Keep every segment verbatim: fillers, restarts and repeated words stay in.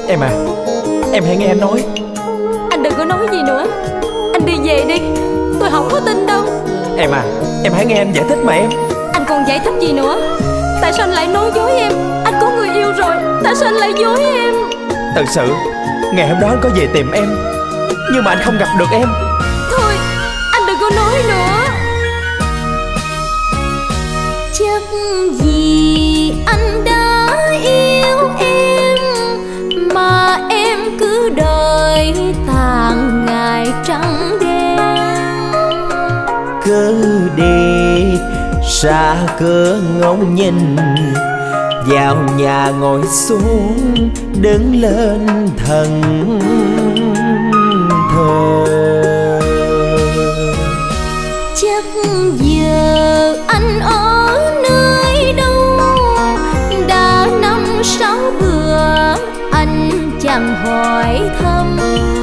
Em à, em hãy nghe anh nói. Anh đừng có nói gì nữa. Anh đi về đi, tôi không có tin đâu. Em à, em hãy nghe anh giải thích mà em. Anh còn giải thích gì nữa? Tại sao anh lại nói dối em? Anh có người yêu rồi, tại sao anh lại dối em? Thật sự ngày hôm đó anh có về tìm em, nhưng mà anh không gặp được em. Thôi, anh đừng có nói nữa. Chắc vì anh đã yêu em mà em cứ đợi tàn ngày trắng đêm. Cứ đi xa cửa ngóng nhìn, vào nhà ngồi xuống đứng lên thần thờ. Chắc giờ anh ở nơi đâu, đã năm sáu bữa anh chẳng hỏi thăm.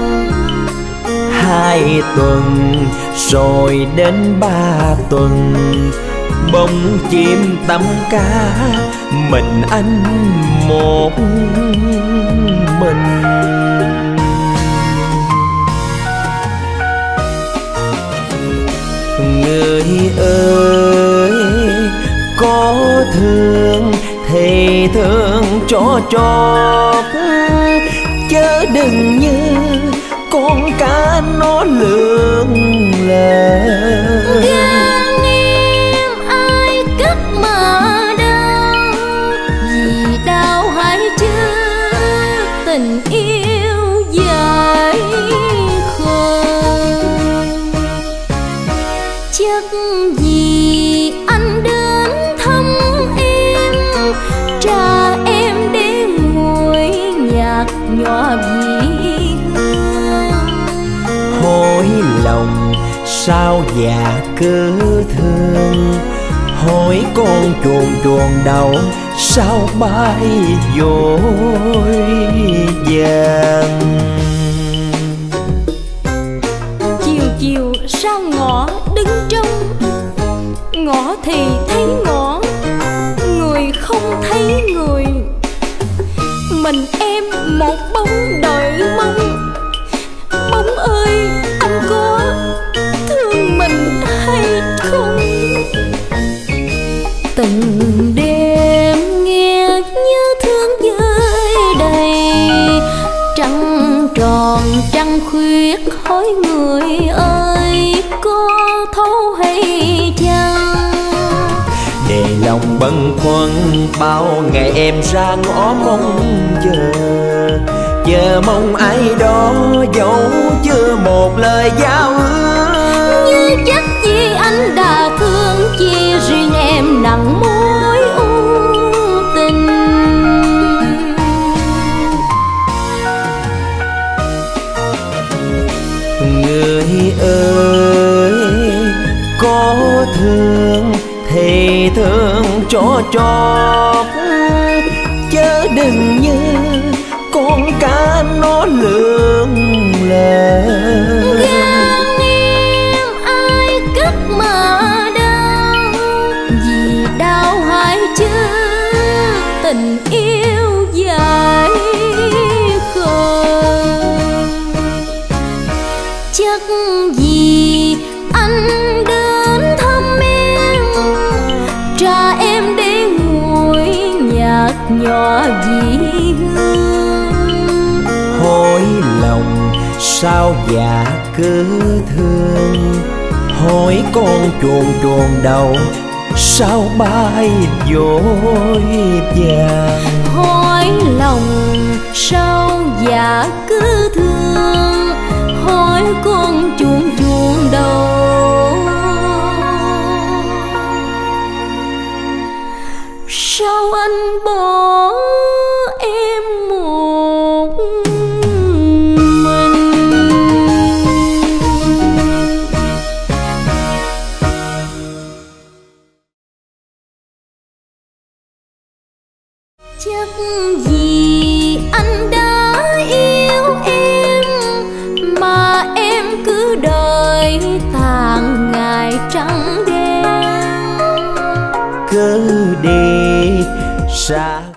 Hai tuần rồi đến ba tuần, bông chim tắm cá, mình anh một mình. Người ơi, có thương thì thương cho chót, chớ đừng như con cá nó lươn lờ. Gan em ai cất mà đau, vì đau hay chứ tình yêu dài khơi. Chắc vì anh đến thăm em, trà em để ngồi nhạt nhòa vì hương. Hối lòng sao dạ cứ thương, hối con chuồn chuồn đầu sao bay vội vàng. Chiều chiều sao ngõ đứng trông, ngõ thì thấy ngõ, người không thấy người. Mình em một bóng đợi mong. Bóng ơi, anh có thương mình hay không? Từng đêm nghe nhớ thương vơi đầy, trăng tròn trăng khuyết hỏi người ơi có thấu hay chăng? Để lòng bâng khuâng bao ngày em ra ngõ mong chờ, chờ mong ai đó dẫu chưa một lời giao ước. Như chắc chi anh đã thương, chi riêng em nặng mối u tình. Người ơi, có thương thì thương cho chót, chớ đừng như con cá nó lươn lờ. Gan em ai cất mà đau, vì đau hay chứ tình yêu dài khơi. Chắc vì anh đến thăm em, trà em để ngồi nhạt nhòa vì hương. Hối lòng sao dạ cứ thương, hối con chuồn chuồn đầu sao bay vội vàng. Hỏi lòng sao dạ cứ thương, hỏi con chuồn chuồn đầu sao anh bỏ em một mình. Chắc vì anh đã yêu em mà em cứ đợi tàn ngày trắng đêm. Cứ đi xa